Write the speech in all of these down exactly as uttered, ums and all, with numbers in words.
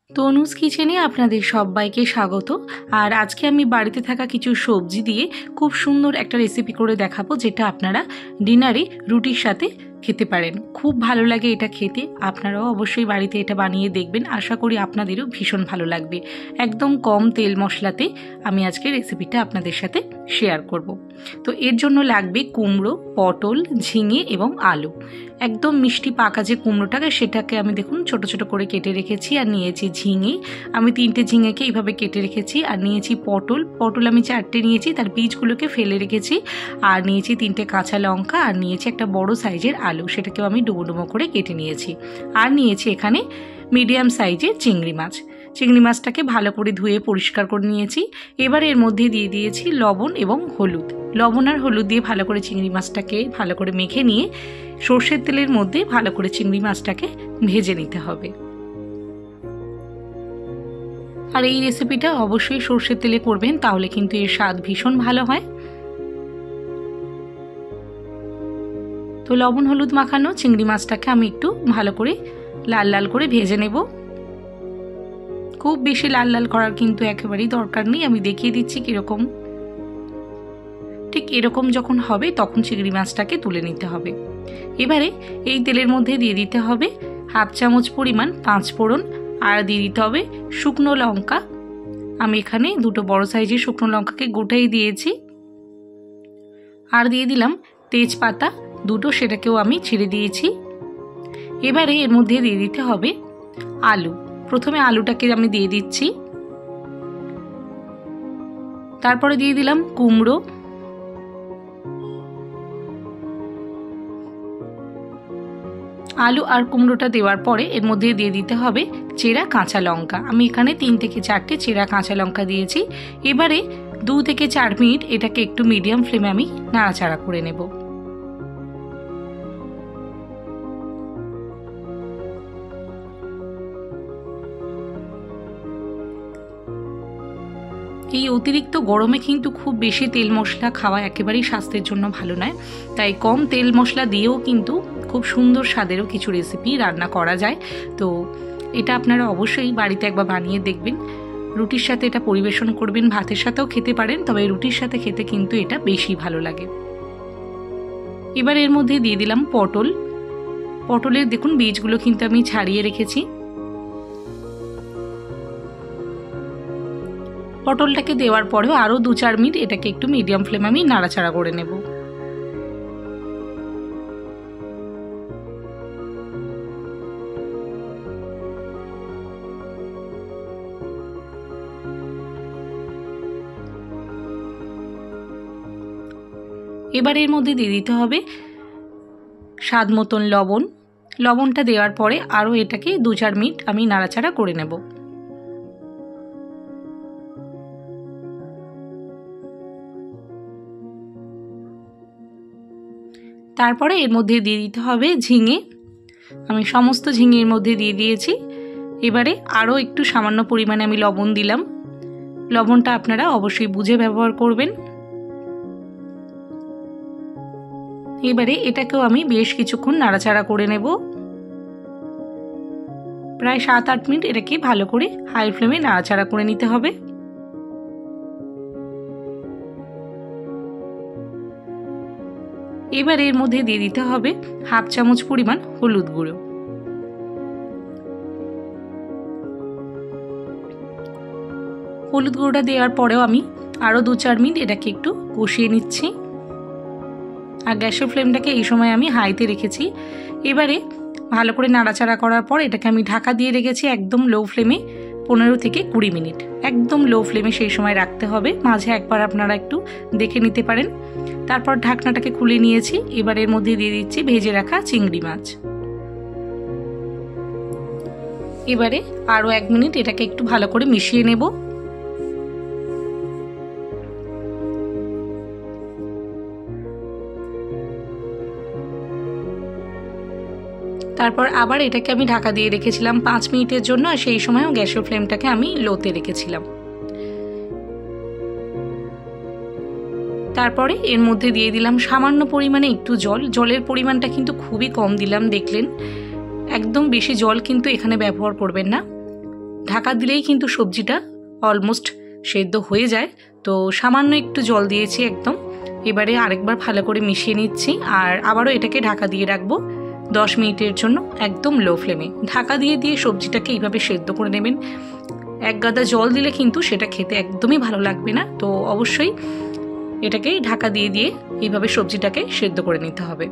তনুজ কিচেনে আপনাদের সবাইকে স্বাগত। আর আজকে আমি বাড়িতে থাকা কিছু সবজি দিয়ে খুব সুন্দর একটা রেসিপি করে দেখাবো, যেটা আপনারা ডিনারে রুটির সাথে খেতে পারেন। খুব ভালো লাগে এটা খেতে, আপনারাও অবশ্যই বাড়িতে এটা বানিয়ে দেখবেন। আশা করি আপনাদেরও ভীষণ ভালো লাগবে। একদম কম তেল মশলাতে আমি আজকে রেসিপিটা আপনাদের সাথে শেয়ার করব। তো এর জন্য লাগবে কুমড়ো, পটল, ঝিঙে এবং আলু। একদম মিষ্টি পাকা যে কুমড়োটাকে, সেটাকে আমি দেখুন ছোট ছোট করে কেটে রেখেছি। আর নিয়েছি ঝিঙে, আমি তিনটে ঝিঙেকে এইভাবে কেটে রেখেছি। আর নিয়েছি পটল, পটল আমি চারটে নিয়েছি, তার বীজগুলোকে ফেলে রেখেছি। আর নিয়েছি তিনটে কাঁচা লঙ্কা, আর নিয়েছি একটা বড় সাইজের আলু, সেটাকেও আমি ডুবো ডুবো করে কেটে নিয়েছি। আর নিয়েছি এখানে মিডিয়াম সাইজের চিংড়ি মাছ। চিংড়ি মাছটাকে ভালো করে ধুয়ে পরিষ্কার করে নিয়েছি। এবার এর মধ্যে দিয়ে দিয়েছি লবণ এবং হলুদ। লবণ আর হলুদ দিয়ে ভালো করে চিংড়ি মাছটাকে ভালো করে মেখে নিয়ে সর্ষের তেলের মধ্যে ভালো করে চিংড়ি মাছটাকে ভেজে নিতে হবে। আর এই রেসিপিটা অবশ্যই সর্ষের তেলে করবেন, তাহলে কিন্তু এর স্বাদ ভীষণ ভালো হয়। তো লবণ হলুদ মাখানো চিংড়ি মাছটাকে আমি একটু ভালো করে লাল লাল করে ভেজে নেব। খুব বেশি লাল লাল করার কিন্তু একেবারেই দরকার নেই, আমি দেখিয়ে দিচ্ছি কিরকম। ঠিক এরকম যখন হবে তখন চিংড়ি মাছটাকে তুলে নিতে হবে। এবারে এই তেলের মধ্যে দিয়ে দিতে হবে হাফ চামচ পরিমাণ পাঁচ ফোড়ন, আর দিয়ে দিতে হবে শুকনো লঙ্কা। আমি এখানে দুটো বড় সাইজের শুকনো লঙ্কাকে গোটাই দিয়েছি। আর দিয়ে দিলাম তেজপাতা দুটো, সেটাকেও আমি ছেড়ে দিয়েছি। এবারে এর মধ্যে দিয়ে দিতে হবে আলু। প্রথমে আলুটাকে আমি দিয়ে দিচ্ছি, তারপরে দিয়ে দিলাম কুমড়ো, আলু আর কুমড়োটা দেওয়ার পরে এর মধ্যে দিয়ে দিতে হবে চেরা কাঁচা লঙ্কা। আমি এখানে তিন থেকে চারটে চেরা কাঁচা লঙ্কা দিয়েছি। এবারে দু থেকে চার মিনিট এটাকে একটু মিডিয়াম ফ্লেমে আমি নাড়াচাড়া করে নেব। এই অতিরিক্ত গরমে কিন্তু খুব বেশি তেল মশলা খাওয়া একেবারেই স্বাস্থ্যের জন্য ভালো নয়, তাই কম তেল মশলা দিয়েও কিন্তু খুব সুন্দর স্বাদেরও কিছু রেসিপি রান্না করা যায়। তো এটা আপনারা অবশ্যই বাড়িতে একবার বানিয়ে দেখবেন। রুটির সাথে এটা পরিবেশন করবেন, ভাতের সাথেও খেতে পারেন, তবে রুটির সাথে খেতে কিন্তু এটা বেশি ভালো লাগে। এবার এর মধ্যে দিয়ে দিলাম পটল। পটলের দেখুন বীজগুলো কিন্তু আমি ছাড়িয়ে রেখেছি। পটলটাকে দেওয়ার পরেও আরও দু চার মিনিট এটাকে একটু মিডিয়াম ফ্লেমে আমি নাড়াচাড়া করে নেব। এবার এর মধ্যে দিয়ে দিতে হবে স্বাদ মতন লবণ। লবণটা দেওয়ার পরে আরও এটাকে দু চার মিনিট আমি নাড়াচাড়া করে নেব। তারপরে এর মধ্যে দিয়ে দিতে হবে ঝিঙে। আমি সমস্ত ঝিঙে এর মধ্যে দিয়ে দিয়েছি। এবারে আরও একটু সামান্য পরিমাণে আমি লবণ দিলাম। লবণটা আপনারা অবশ্যই বুঝে ব্যবহার করবেন। এবারে এটাকেও আমি বেশ কিছুক্ষণ নাড়াচাড়া করে নেব। প্রায় সাত আট মিনিট এটাকে ভালো করে হাই ফ্লেমে নাড়াচাড়া করে নিতে হবে। এবার এর মধ্যে দিয়ে দিতে হবে হাফ চামচ পরিমাণ হলুদ গুঁড়ো। হলুদ গুঁড়োটা দেওয়ার পরেও আমি আরও দু চার মিনিট এটাকে একটু কষিয়ে নিচ্ছি। আর গ্যাসের ফ্লেমটাকে এই সময় আমি হাইতে রেখেছি। এবারে ভালো করে নাড়াচাড়া করার পর এটাকে আমি ঢাকা দিয়ে রেখেছি একদম লো ফ্লেমে পনেরো থেকে কুড়ি মিনিট। একদম লো ফ্লেমে সেই সময় রাখতে হবে, মাঝে একবার আপনারা একটু দেখে নিতে পারেন। তারপর ঢাকনাটাকে খুলে নিয়েছি। এবার এর মধ্যে দিয়ে দিচ্ছি ভেজে রাখা চিংড়ি মাছ। এবারে আরও এক মিনিট এটাকে একটু ভালো করে মিশিয়ে নেব। তারপর আবার এটাকে আমি ঢাকা দিয়ে রেখেছিলাম পাঁচ মিনিটের জন্য, আর সেই সময়ও গ্যাসের ফ্লেমটাকে আমি লোতে রেখেছিলাম। তারপরে এর মধ্যে দিয়ে দিলাম সামান্য পরিমাণে একটু জল। জলের পরিমাণটা কিন্তু খুবই কম দিলাম, দেখলেন। একদম বেশি জল কিন্তু এখানে ব্যবহার করবেন না। ঢাকা দিলেই কিন্তু সবজিটা অলমোস্ট সেদ্ধ হয়ে যায়। তো সামান্য একটু জল দিয়েছি একদম। এবারে আরেকবার ভালো করে মিশিয়ে নিচ্ছি আর আবারও এটাকে ঢাকা দিয়ে রাখবো দশ মিনিটের জন্য একদম লো ফ্লেমে। ঢাকা দিয়ে দিয়ে সবজিটাকে এইভাবে সেদ্ধ করে নেবেন। এক গাদা জল দিলে কিন্তু সেটা খেতে একদমই ভালো লাগবে না। তো অবশ্যই এটাকে ঢাকা দিয়ে দিয়ে এইভাবে সবজিটাকে সেদ্ধ করে নিতে হবে।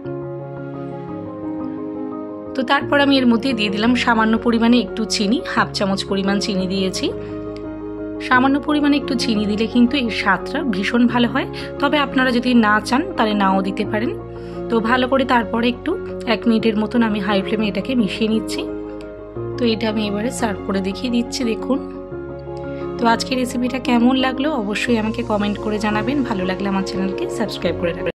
তো তারপর আমি এর মধ্যে দিয়ে দিলাম সামান্য পরিমাণে একটু চিনি, হাফ চামচ পরিমাণ চিনি দিয়েছি। সামান্য পরিমাণে একটু চিনি দিলে কিন্তু এর স্বাদটা ভীষণ ভালো হয়, তবে আপনারা যদি না চান তাহলে নাও দিতে পারেন। তো ভালো করে তারপরে একটু এক মিনিটের মতন আমি হাই ফ্লেমে এটাকে মিশিয়ে নিচ্ছি। তো এটা আমি এবারে সার্ভ করে দেখিয়ে দিচ্ছি, দেখুন। তো আজকের রেসিপিটা কেমন লাগলো অবশ্যই আমাকে কমেন্ট করে জানাবেন। ভালো লাগলে আমার চ্যানেলকে সাবস্ক্রাইব করে রাখবেন।